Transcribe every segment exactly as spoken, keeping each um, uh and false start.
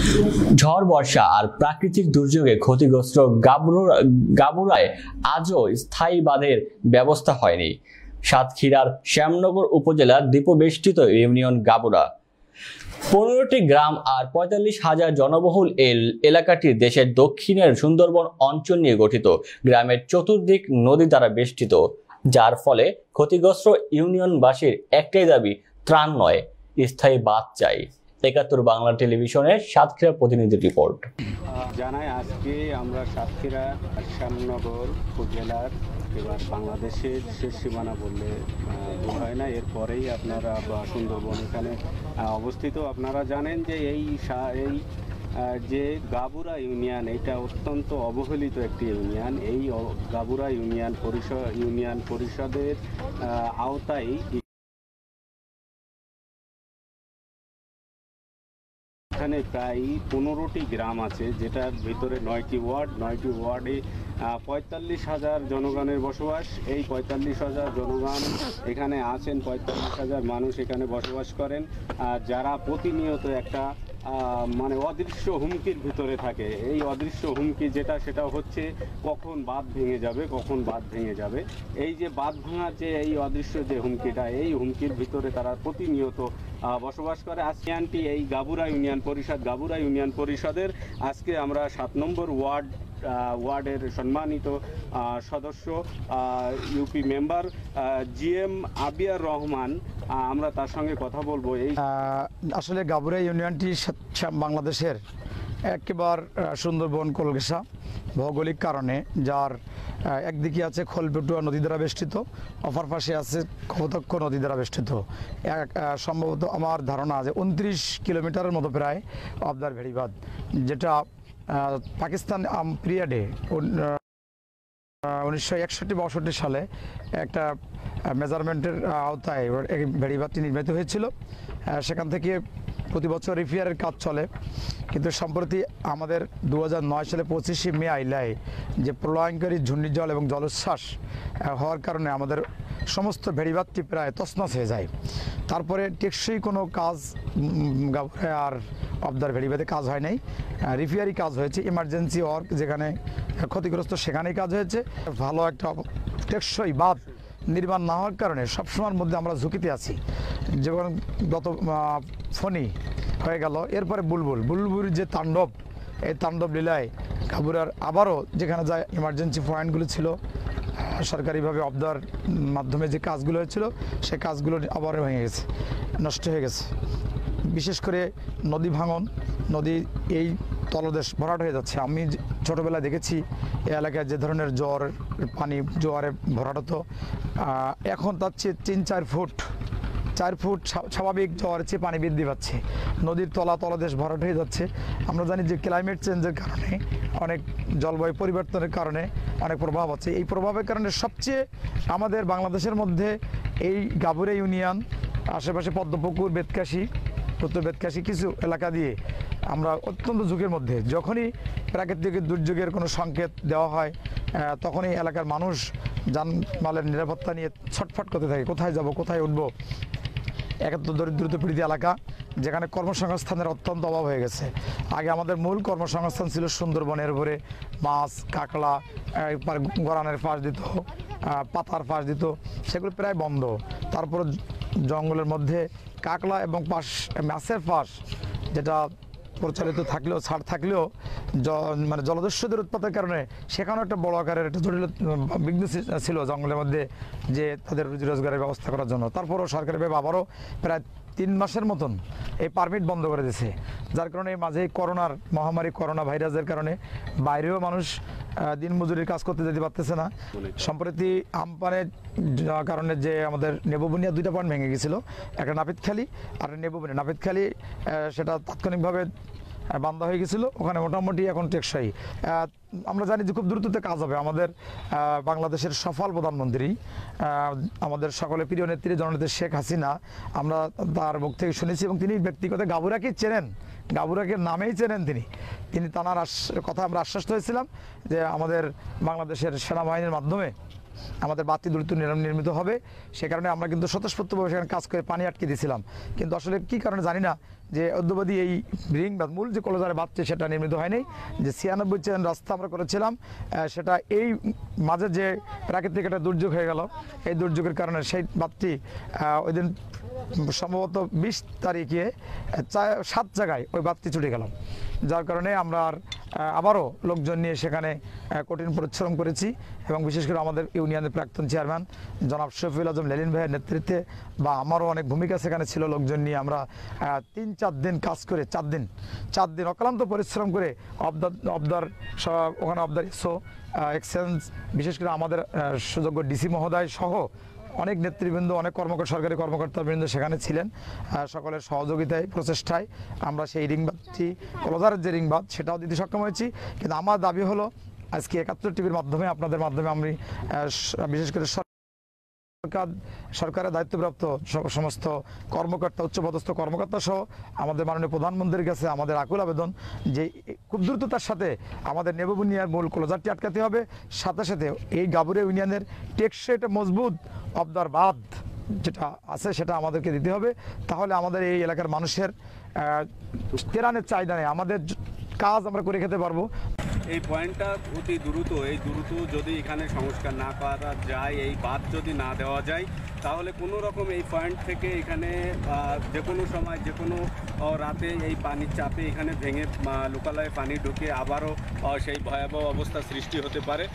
ঝড় বর্ষা আর প্রাকৃতিক দুর্যোগে ক্ষতিগ্রস্ত গাবুরায় আজও স্থায়ী বাঁধের ব্যবস্থা হয়নি। সাতক্ষীরার শ্যামনগর উপজেলার দ্বীপবেষ্টিত ইউনিয়ন গাবুরা পনেরোটি গ্রাম আর পঁয়তাল্লিশ হাজার জনবহুল এই এলাকাটি দেশের দক্ষিণের সুন্দরবন অঞ্চল নিয়ে গঠিত। গ্রামের চতুর্দিক নদী দ্বারা বেষ্টিত, যার ফলে ক্ষতিগ্রস্ত ইউনিয়নবাসীর একটাই দাবি ত্রাণ নয়, স্থায়ী বাঁধ চাই। একাত্তর বাংলা টেলিভিশনের সাতক্ষীরা প্রতিনিধি রিপোর্ট। জানাই আজকে আমরা সাতক্ষীরা শ্যামনগর উপজেলার এবার বাংলাদেশের শেষ সীমানা বললে ভুল হয় না। এরপরেই আপনারা সুন্দরবন এখানে অবস্থিত। আপনারা জানেন যে এই এই যে গাবুরা ইউনিয়ন, এটা অত্যন্ত অবহেলিত একটি ইউনিয়ন। এই গাবুরা ইউনিয়ন পরিষদ ইউনিয়ন পরিষদের আওতায় এখানে প্রায় পনেরোটি গ্রাম আছে, যেটার ভিতরে নয়টি ওয়ার্ড নয়টি ওয়ার্ডে পঁয়তাল্লিশ হাজার জনগণের বসবাস। এই পঁয়তাল্লিশ হাজার জনগণ এখানে আছেন, পঁয়তাল্লিশ হাজার মানুষ এখানে বসবাস করেন, যারা প্রতিনিয়ত একটা মানে অদৃশ্য হুমকির ভিতরে থাকে। এই অদৃশ্য হুমকি যেটা সেটা হচ্ছে কখন বাঁধ ভেঙে যাবে, কখন বাঁধ ভেঙে যাবে। এই যে বাঁধ ভাঙার যে এই অদৃশ্য যে হুমকিটা, এই হুমকির ভিতরে তারা প্রতিনিয়ত বসবাস করে। আজকে এই গাবুরা ইউনিয়ন পরিষদ গাবুরা ইউনিয়ন পরিষদের আজকে আমরা সাত নম্বর ওয়ার্ড ওয়ার্ডের সম্মানিত সদস্য UP member G M Abiar Rahman, আমরা তার সঙ্গে কথা বলবো। এই আসলে গাবুরা ইউনিয়নটি বাংলাদেশের একেবারে সুন্দরবন কোলঘেঁষা ভৌগোলিক কারণে, যার একদিকে আছে খোলপেটুয়া নদী দ্বারা বেষ্টিত, অপর পাশে আছে কপোতাক্ষ নদী দ্বারা বেষ্টিত। এক সম্ভবত আমার ধারণা যে উনত্রিশ কিলোমিটারের মতো প্রায় অবদার ভেড়িবাঁধ, যেটা পাকিস্তান পিরিয়ডে উনিশশো একষট্টি বাষট্টি সালে একটা মেজারমেন্টের আওতায় এই ভেড়িবাঁধটি নির্মিত হয়েছিল। সেখান থেকে প্রতি বছর রিপেয়ারের কাজ চলে, কিন্তু সম্প্রতি আমাদের দু হাজার নয় সালে পঁচিশে মে আইলায় যে প্রলয়ঙ্কারী ঘূর্ণিঝড় এবং জলোচ্ছ্বাস হওয়ার কারণে আমাদের সমস্ত ভেড়িবাঁধটি প্রায় তছনছ হয়ে যায়। তারপরে টেকসই কোনো কাজ আর অবদার ভেড়িবাঁধে কাজ হয় নাই, রিপেয়ারি কাজ হয়েছে, ইমার্জেন্সি ওয়ার্ক যেখানে ক্ষতিগ্রস্ত সেখানেই কাজ হয়েছে। ভালো একটা টেকসই বাঁধ নির্মাণ না হওয়ার কারণে সবসময়ের মধ্যে আমরা ঝুঁকিতে আছি। যেমন গত ফণি হয়ে গেল, এরপরে বুলবুল বুলবুল যে তাণ্ডব, এই তাণ্ডব লীলায় গাবুরার আবারও যেখানে যায় ইমার্জেন্সি পয়েন্টগুলো ছিল, সরকারিভাবে অবদার মাধ্যমে যে কাজগুলো হয়েছিল, সেই কাজগুলো আবারও ভেঙে গেছে, নষ্ট হয়ে গেছে। বিশেষ করে নদী ভাঙন, নদী এই তলদেশ ভরাট হয়ে যাচ্ছে। আমি ছোটোবেলায় দেখেছি এই এলাকায় যে ধরনের জ্বর পানি জোয়ারে ভরাট হতো, এখন তার চেয়ে তিন চার ফুট চার ফুট স্বাভাবিক জ্বরের চেয়ে পানি বৃদ্ধি পাচ্ছে। নদীর তলা তলদেশ ভরাট হয়ে যাচ্ছে। আমরা জানি যে ক্লাইমেট চেঞ্জের কারণে, অনেক জলবায়ু পরিবর্তনের কারণে অনেক প্রভাব আছে। এই প্রভাবের কারণে সবচেয়ে আমাদের বাংলাদেশের মধ্যে এই গাবুরা ইউনিয়ন, আশেপাশে পদ্মপুকুর, বেতকাশি, উত্তর বেতকাশি কিছু এলাকা দিয়ে আমরা অত্যন্ত ঝুঁকির মধ্যে। যখনই প্রাকৃতিক দুর্যোগের কোনো সংকেত দেওয়া হয়, তখনই এলাকার মানুষ যানমালের নিরাপত্তা নিয়ে ছটফট করতে থাকে, কোথায় যাব, কোথায় উঠব। একাত্তর দরিদ্রতা পীড়িত এলাকা, যেখানে কর্মসংস্থানের অত্যন্ত অভাব হয়ে গেছে। আগে আমাদের মূল কর্মসংস্থান ছিল সুন্দরবনের উপরে মাছ, কাঁকড়া, গরানের ফাঁস দিত, পাতার ফাঁস দিত, সেগুলো প্রায় বন্ধ। তারপর জঙ্গলের মধ্যে কাঁকড়া এবং পাশ মাছের ফাঁস, যেটা প্রচলিত থাকলেও ছাড় থাকলেও মানে জলদস্যুদের উৎপাতের কারণে সেখানেও একটা বড় আকারের একটা জটিল বিঘ্ন ছিল জঙ্গলের মধ্যে, যে তাদের রুজি রোজগারের ব্যবস্থা করার জন্য। তারপরও সরকারিভাবে আবারও প্রায় তিন মাসের মতন এই পারমিট বন্ধ করে দিয়েছে, যার কারণে মাঝে করোনার মহামারী, করোনা ভাইরাসের কারণে বাইরেও মানুষ দিন মজুরির কাজ করতে যেতে পারতেছে না। সম্প্রতি আমপানের কারণে যে আমাদের নেবুবনিয়া দুইটা পয়েন্ট ভেঙে গেছিলো, একটা নাপিতখালী আর নেবুবনিয়া। নাপিতখালী সেটা তাৎক্ষণিকভাবে বান্ধা হয়ে গেছিলো, ওখানে মোটামুটি এখন টেকসই। আমরা জানি যে খুব দ্রুততে কাজ হবে। আমাদের বাংলাদেশের সফল প্রধানমন্ত্রী, আমাদের সকলের প্রিয় নেত্রী জননেত্রী শেখ হাসিনা, আমরা তার মুখ থেকে শুনেছি এবং তিনি ব্যক্তিগত গাবুরাকে চেনেন, গাবুরাকে নামেই চেনেন তিনি তিনি তাঁর কথা আমরা আশ্বস্ত হয়েছিলাম যে আমাদের বাংলাদেশের সেনাবাহিনীর মাধ্যমে আমাদের বাঁধটি দ্রুত নির্মিত হবে। সে কারণে আমরা কিন্তু স্বতঃস্ফূর্তভাবে সেখানে কাজ করে পানি আটকে দিয়েছিলাম, কিন্তু আসলে কী কারণে জানি না যে অদ্যবধি এই রিং বাঁধ মূল যে কলজারে বাঁধটি সেটা নির্মিত হয়নি। যে ছিয়ানব্বই চেন রাস্তা আমরা করেছিলাম সেটা এই মাঝে যে প্রাকৃতিক একটা দুর্যোগ হয়ে গেল, এই দুর্যোগের কারণে সেই বাঁধটি ওই দিন সম্ভবত বিশ তারিখে সাত জায়গায় ওই বাঁধটি ছুটে গেল, যার কারণে আমরা আবারও লোকজন নিয়ে সেখানে কঠিন পরিশ্রম করেছি এবং বিশেষ করে আমাদের ইউনিয়নের প্রাক্তন চেয়ারম্যান জনাব শফিউল আজম লেলিন ভাইয়ের নেতৃত্বে বা আমারও অনেক ভূমিকা সেখানে ছিল। লোকজন নিয়ে আমরা তিন চার দিন কাজ করে চার দিন চার দিন অক্লান্ত পরিশ্রম করে অবদার অবদার ওখানে অবদার ইসো এক্সচেঞ্জ বিশেষ করে আমাদের সুযোগ্য ডিসি মহোদয় সহ অনেক নেতৃবৃন্দ, অনেক কর্মকর্তা, সরকারি কর্মকর্তাবৃন্দ সেখানে ছিলেন। সকলের সহযোগিতায় প্রচেষ্টায় আমরা সেই রিংবাদটি কলজারের যে রিংবাদ সেটাও দিতে সক্ষম হয়েছি। কিন্তু আমার দাবি হলো আজকে একাত্তর টিভির মাধ্যমে আপনাদের মাধ্যমে আমি বিশেষ করে সরকার সরকারের দায়িত্বপ্রাপ্ত সমস্ত কর্মকর্তা, উচ্চপদস্থ কর্মকর্তা সহ আমাদের মাননীয় প্রধানমন্ত্রীর কাছে আমাদের আকুল আবেদন যে খুব দ্রুততার সাথে আমাদের নেবুনিয়ার মূল কলজারটি আটকাতে হবে, সাথে সাথে এই গাবুরিয়া ইউনিয়নের টেকসই একটা মজবুত অবদার বাঁধ যেটা আছে সেটা আমাদেরকে দিতে হবে। তাহলে আমাদের এই এলাকার মানুষের তেরানের চাহিদা নেই, আমাদের কাজ আমরা করে খেতে পারবো। এই পয়েন্টটা অতি দ্রুত, এই দ্রুত যদি এখানে সংস্কার না করা যায়, এই বাঁধ যদি না দেওয়া যায়, তাহলে কোনো রকম এই পয়েন্ট থেকে এখানে যে কোনো সময় যে কোনো রাতে এই পানির চাপে এখানে ভেঙে লোকালয়ে পানি ঢুকে আবারও সেই ভয়াবহ অবস্থা সৃষ্টি হতে পারে।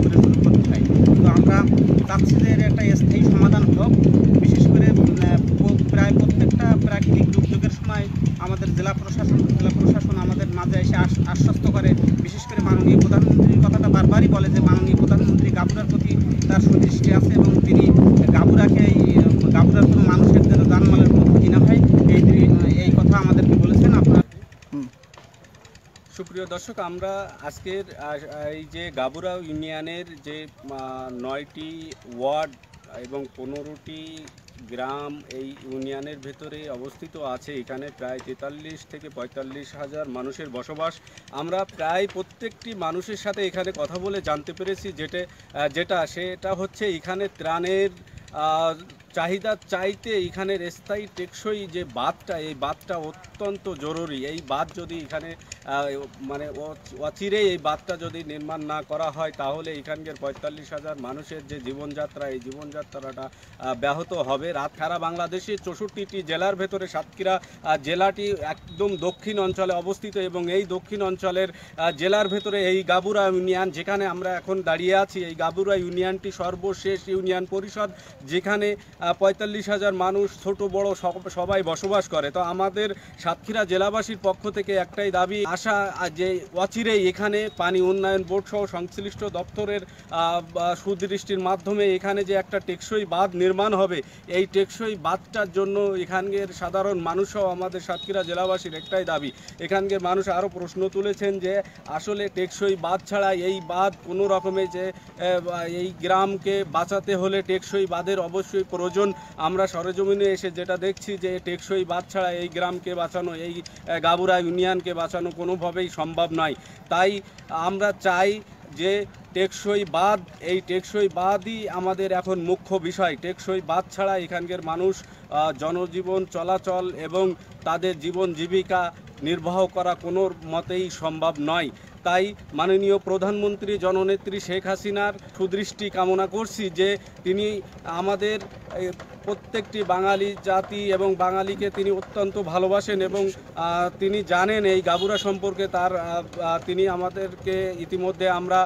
তো আমরা চাচ্ছি যে এর একটা স্থায়ী সমাধান হোক। বিশেষ করে প্রায় প্রত্যেকটা প্রাকৃতিক দুর্যোগের সময় আমাদের জেলা প্রশাসন জেলা প্রশাসন আমাদের মাঝে এসে আশ্বস্ত করে। বিশেষ করে মাননীয় প্রধানমন্ত্রীর কথাটা বারবারই বলে যে মাননীয় প্রধানমন্ত্রী গাবুরার প্রতি তার সুদৃষ্টি আছে এবং তিনি গাবুরাকে এই গাবুরার কোনো মানুষের যেন জানমালের কোনো ক্ষতি না হয় এই এই কথা আমাদেরকে বলেছেন। আপনার সুপ্রিয় দর্শক, আমরা আজকের এই যে গাবুরা ইউনিয়নের যে নয়টি ওয়ার্ড এবং পনেরোটি গ্রাম এই ইউনিয়নের ভেতরে অবস্থিত আছে, এখানে প্রায় তেতাল্লিশ থেকে পঁয়তাল্লিশ হাজার মানুষের বসবাস। আমরা প্রায় প্রত্যেকটি মানুষের সাথে এখানে কথা বলে জানতে পেরেছি যেটা যেটা সেটা হচ্ছে এখানে ত্রাণের চাহিদা চাইতে এখানের স্থায়ী টেকসই যে বাঁধটা, এই বাঁধটা অত্যন্ত জরুরি। এই বাঁধ যদি এখানে মানে অচিরেই এই বাঁধটা যদি নির্মাণ না করা হয় তাহলে এখানকার পঁয়তাল্লিশ হাজার মানুষের যে জীবনযাত্রা, এই জীবনযাত্রাটা ব্যাহত হবে। রাত সারা বাংলাদেশের চৌষট্টিটি জেলার ভেতরে সাতক্ষীরা জেলাটি একদম দক্ষিণ অঞ্চলে অবস্থিত এবং এই দক্ষিণ অঞ্চলের জেলার ভেতরে এই গাবুরা ইউনিয়ন যেখানে আমরা এখন দাঁড়িয়ে আছি, এই গাবুরা ইউনিয়নটি সর্বশেষ ইউনিয়ন পরিষদ যেখানে পঁয়তাল্লিশ হাজার মানুষ ছোট বড় সবাই বসবাস করে। তো আমাদের সাতক্ষীরা জেলাবাসীর পক্ষ থেকে একটাই দাবি আশা যে অচিরেই এখানে পানি উন্নয়ন বোর্ড সহ সংশ্লিষ্ট দপ্তরের সুদৃষ্টির মাধ্যমে এখানে যে একটা টেকসই বাঁধ নির্মাণ হবে, এই টেকসই বাঁধটার জন্য এখানকার সাধারণ মানুষও আমাদের সাতক্ষীরা জেলাবাসীর একটাই দাবি। এখানকার মানুষ আরও প্রশ্ন তুলেছেন যে আসলে টেকসই বাঁধ ছাড়া এই বাঁধ কোনো রকমে যে এই গ্রামকে বাঁচাতে হলে টেকসই বাঁধের অবশ্যই প্রয়োজন। আমরা সরেজমিনে এসে যেটা দেখছি যে টেকসই বাঁধ ছাড়া এই গ্রামকে বাঁচানো, এই গাবুরা ইউনিয়নকে বাঁচানো কোনোভাবেই সম্ভব নয়। তাই আমরা চাই যে টেকসই বাঁধ, এই টেকসই বাঁধই আমাদের এখন মুখ্য বিষয়। টেকসই বাঁধ ছাড়া এখানকার মানুষ জনজীবন চলাচল এবং তাদের জীবন জীবিকা নির্বাহ করা কোনো মতেই সম্ভব নয়। তাই মাননীয় প্রধানমন্ত্রী জননেত্রী শেখ হাসিনার সুদৃষ্টি কামনা করছি যে তিনি আমাদের প্রত্যেকটি বাঙালি জাতি এবং বাঙালিকে তিনি অত্যন্ত ভালোবাসেন এবং তিনি জানেন এই গাবুরা সম্পর্কে। তার তিনি আমাদেরকে ইতিমধ্যে আমরা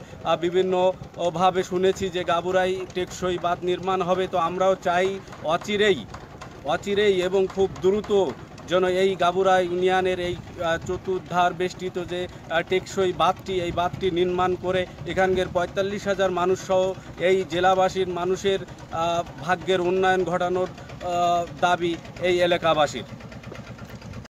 বিভিন্নভাবে শুনেছি যে গাবুরাই টেকসই বাঁধ নির্মাণ হবে। তো আমরাও চাই অচিরেই অচিরেই এবং খুব দ্রুত যেন এই গাবুরা ইউনিয়নের এই চতুর্ধার বেষ্টিত যে টেকসই বাঁধটি, এই বাঁধটি নির্মাণ করে এখানকার পঁয়তাল্লিশ হাজার মানুষ সহ এই জেলাবাসীর মানুষের ভাগ্যের উন্নয়ন ঘটানোর দাবি এই এলাকাবাসীর।